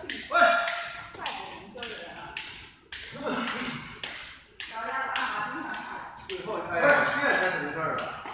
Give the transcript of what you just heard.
喂， 快点，你就是人了。 那么小家把马上上。 最后，哎，现在开始的事儿了。